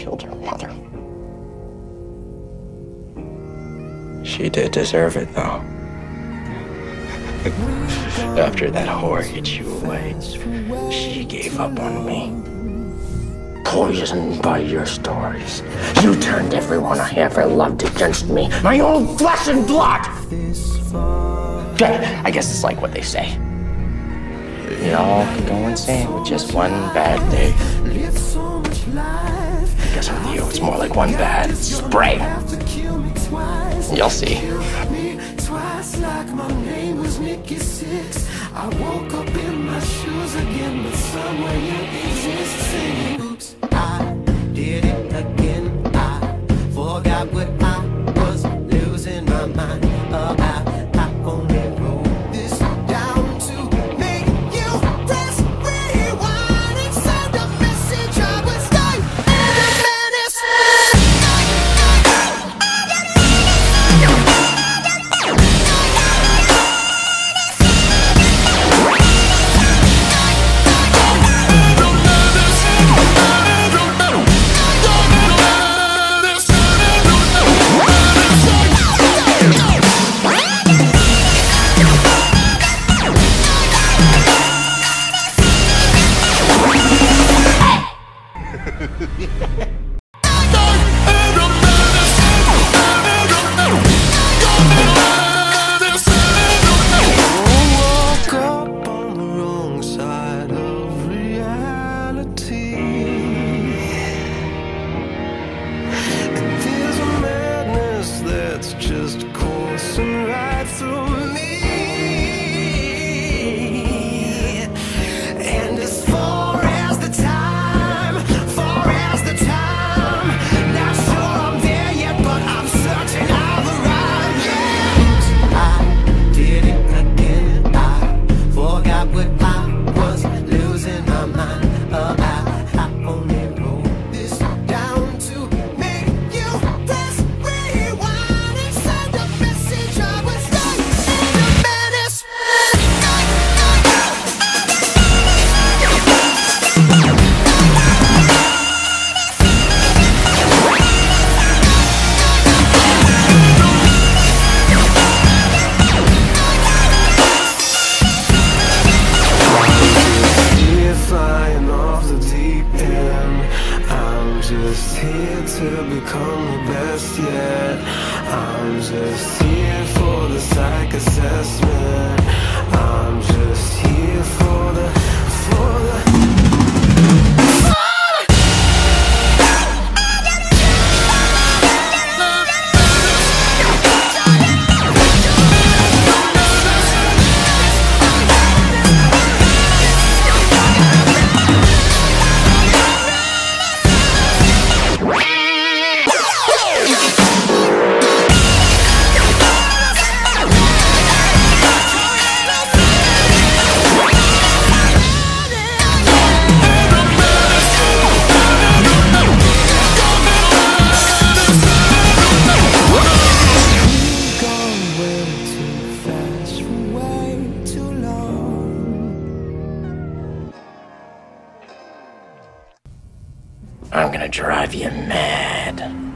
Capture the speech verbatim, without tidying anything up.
killed her mother. She did deserve it, though. After that whore hit you away, she gave up on me. Poisoned by your stories, you turned everyone I ever loved against me. My own flesh and blood! I guess it's like what they say. We all can go insane with just one bad day. I guess with you, it's more like one bad spray. You'll see. I woke up in my shoes again, but somewhere you exist singing. Oops, I did it again. I forgot what I was losing my mind about. I only wrote this down to make you press rewind and send a message. I was dying in a menace. Just coursing right through me. And as far as the time, far as the time, not sure I'm there yet, but I'm certain I'll arrive. Yeah. I did it again. I forgot what I was losing my mind about. I only wrote this down to make you press rewind. Message I was dying in a menace. Here flying off the deep end. I'm just here to become the best yet. I'm just here for the psych assessment. I'm just here for the, for the I'm gonna drive you mad.